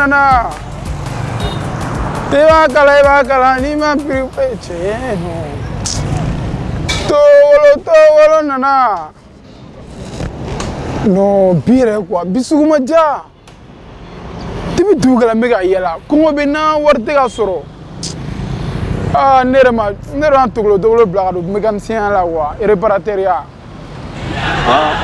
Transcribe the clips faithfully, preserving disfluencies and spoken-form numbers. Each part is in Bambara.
nana. Teba kala eba kala ni ma pripe che no. Tolo tolo nana. No bire quoi bisugu ma ja. Tibi dugala mega yela. Kongo be na warte ga soro. Ah nerema nerema toglo toglo blaga do mécanicien la wa réparateur ya. Ah.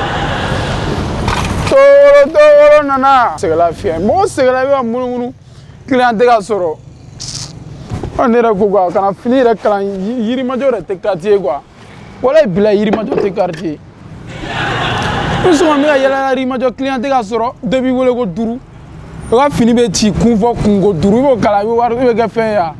Tolo tolo nana. C'est la fille. Bon c'est la vie munu munu. Client de ga soro. On est là quoi quand on finit le clan yiri major te quartier quoi. Voilà bila yiri major te quartier. Nous sommes là yala yiri major client de ga soro depuis wole ko duru. On va finir be ti kunfo kungo duru bo kala bi war be ga fin ya.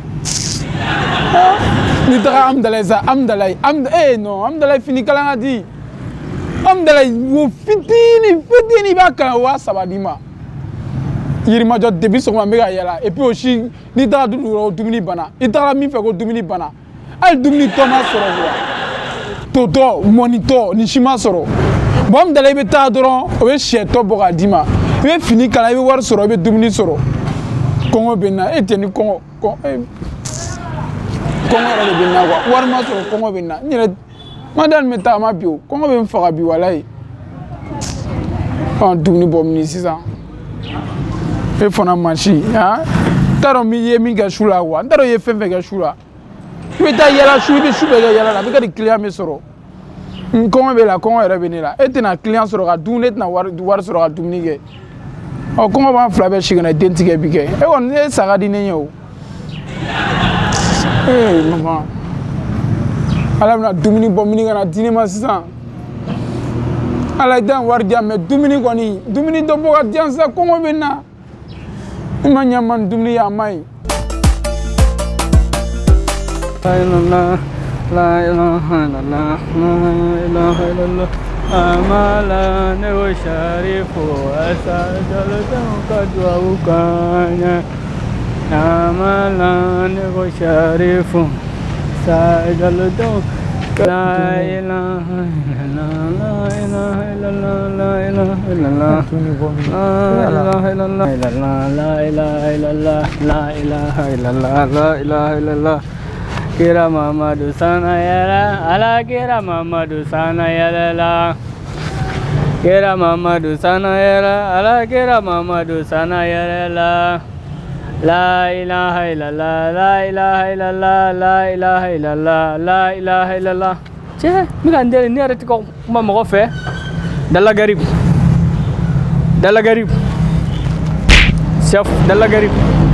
Ni dara am dalay za am dalay am eh non am dalay fini kala ngadi. Am dalay wo fitini fitini ba kala wa sabadima. Yiri major depuis so ma mega yala et puis aussi ni dara du dumuni bana. I dara mi fe ko dumuni bana. Al dumuni toma soro wa. Toto monitor ni shima soro. Bon dalay be ta doron o be cheto boga dima. Be fini kala be war soro be dumuni soro. Kongo bena eteni kongo kongo Kongo ra be na wa war ma soro kongo bena. Ni madame meta ma bio kongo be mfaka bi walai. En dumuni bom ni sisa. E fona manchi ha taro mi ye mi ga shula wa taro ye fenfe ga shula we ta yala shu be shu be ga yala la be ga di client me soro kongo be la kongo era be ni la e tena client soro ga dun net na war war soro ga dun ni ge o kongo ba fla be shigana identique bi ge e won e saga di ne nyo eh mama ala na dumuni bomini ga na dini ma sisan ala dan war dia me dumuni ko ni dumuni do bo ga dian sa kongo be na Imanya man dumni ya mai. La ilaha la ilaha illallah la ilaha illallah amala ne sharifu asajal kadwa ukanya amala ne sharifu sajal la ilaha illallah la ilaha illallah la ilaha illallah la ilaha illallah la ilaha illallah la ilaha illallah kira Muhammadu sana yala ala kira Muhammadu sana yala la kira Muhammadu sana yala ala kira Muhammadu sana yala la La ilaha illallah, la ilaha illallah, la ilaha illallah, la ilaha illallah. Ceh, mika ndele ni arati ko ma mo fe. Dalla garib. Dalla garib. Chef, dalla garib.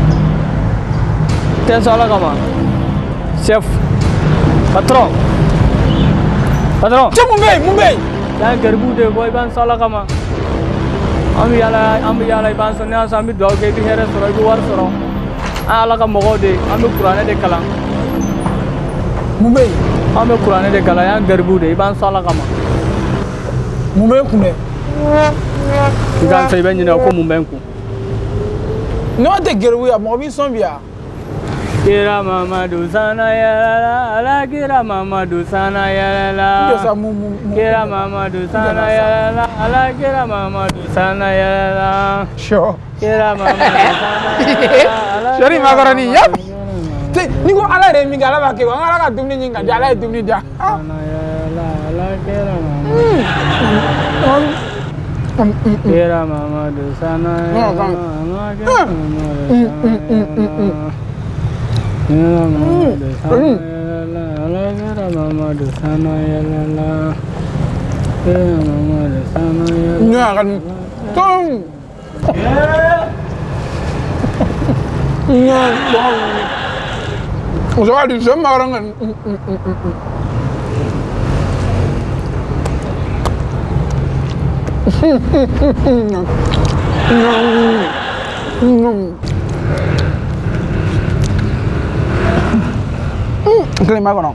Ten sala kama. Chef. Patron. Patron. Cek Mumbai, Mumbai. Dan garibu de boy ban sala kama. Am yala am yala ban sonya sami do ke bi here soro bi war soro ala ka mogo de am qur'ane de kala Mumbai am qur'ane de kala ya garbu de ban sala kama Mumbai kune idan sai ban ni ko Mumbai ku no de garbu ya mo bi son biya kira Muhammadu sana ya la ala kira Muhammadu sana ya la kira Muhammadu sana ya la ala kira Muhammadu sana ya la sure kira Muhammadu sana ya la shari magarani ya te ni ko ala re mi gala ba ke wa ala ka dumni nyinga ja ala dumni ja sana ya la ala kira Muhammadu kira Muhammadu sana ya la ala kira Muhammadu Ya mama de sana ya la la ya mama de sana ya ya kan tong ya bang usah di semua orang kan Kelima kono.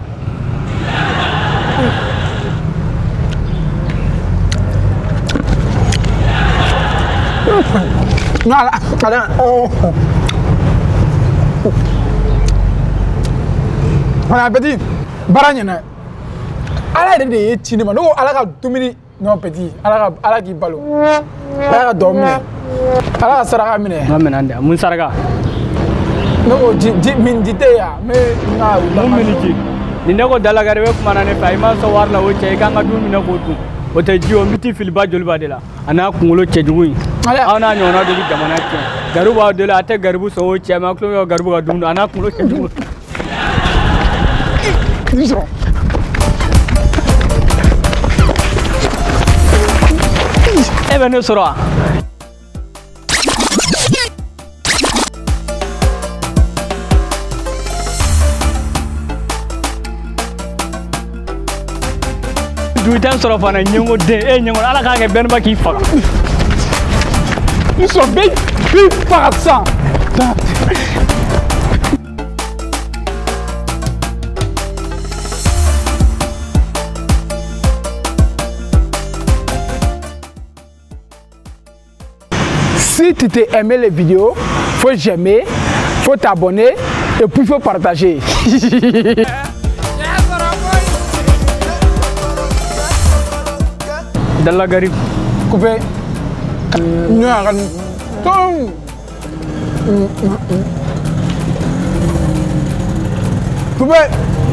Ngala, ada. Oh. Mana petit? Baranya na. Ala de de chini ma. No ala ka dumini no petit. Ala ka ala ki balo. Ala ka domine. ala saraka mine Mamen ande mun saraka no di min dite ya me na mun miniki ni ne ko dalagare be kuma na ne fa ima so warna wo che kan ga du mi na ko tu o te jiwo miti fil ba jol ba de la ana kungulo che jugu ana nyona do jamana che garu ba de la te garbu so wo che ma klo garbu ga du ana kungulo che jugu e bene soro du tan soro fana nyengo de e nyengo ala ka ke ben ba ki fa ils sont big big par ça Si tu t'es aimé les vidéos, faut j'aimer, faut t'abonner et puis faut partager. Dalla garib Coupé. Coupé.